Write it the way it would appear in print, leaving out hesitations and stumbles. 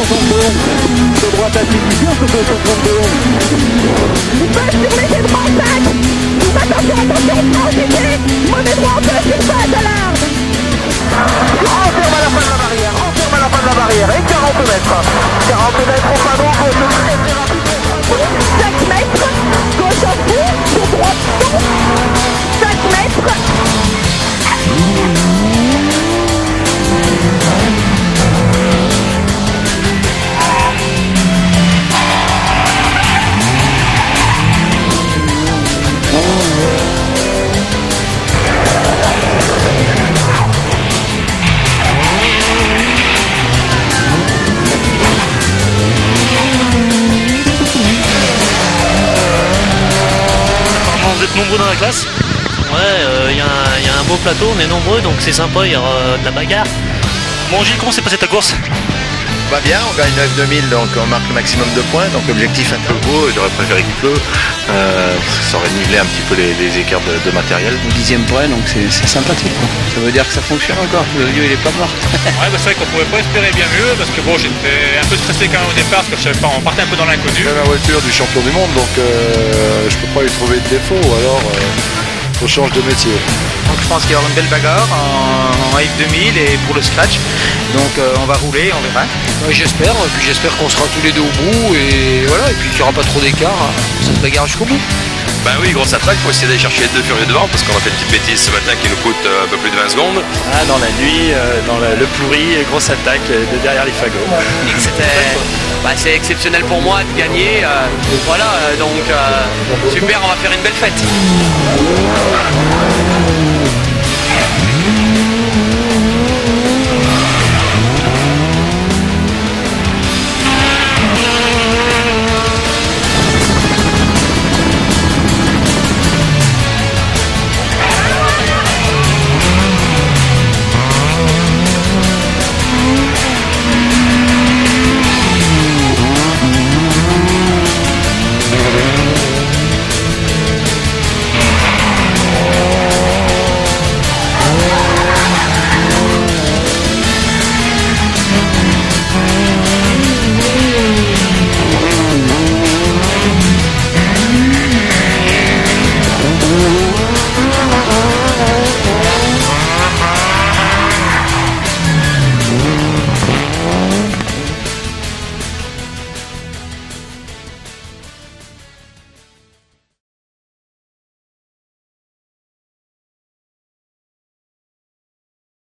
271. De droite à finition sur 271. Passe sur les droits 5. Attention, attention, tranquille. Monnaie droit, passe sur 5 à l'arme. Enferme à la fin de la barrière, enferme à la fin de la barrière. Et 40 mètres. 40 mètres au panneau, gauche très très rapide. 5 mètres. Gauche en fond, sur droite, non. 5 mètres. Vous êtes nombreux dans la classe? Ouais, il y a un beau plateau, on est nombreux, donc c'est sympa, il y aura de la bagarre. Bon Gilles, comment s'est passée ta course? Bah bien, on gagne 9-2000, donc on marque le maximum de points, donc l'objectif un peu beau, j'aurais préféré qu'il pleuve, ça aurait nivelé un petit peu les écarts de matériel. Au 10e point, donc c'est sympathique quoi. Ça veut dire que ça fonctionne encore, le vieux il est pas mort. Ouais, bah c'est vrai qu'on pouvait pas espérer bien mieux, parce que bon, j'étais un peu stressé quand même au départ, parce que je savais pas, on partait un peu dans l'inconnu. J'ai la voiture du champion du monde, donc je peux pas y trouver de défaut, ou alors on change de métier. Donc je pense qu'il y aura une belle bagarre en F2000 et pour le scratch. Donc on va rouler, on verra. Ouais, j'espère, et puis j'espère qu'on sera tous les deux au bout et voilà, et puis qu'il n'y aura pas trop d'écart, hein. Ça se bagarre jusqu'au bout. Ben oui, grosse attaque pour essayer d'aller chercher les deux furieux devant parce qu'on a fait une petite bêtise ce matin qui nous coûte un peu plus de 20 secondes. Ah, dans la nuit, dans le pourri, grosse attaque de derrière les fagots. C'est exceptionnel pour moi de gagner. Voilà, donc super, on va faire une belle fête.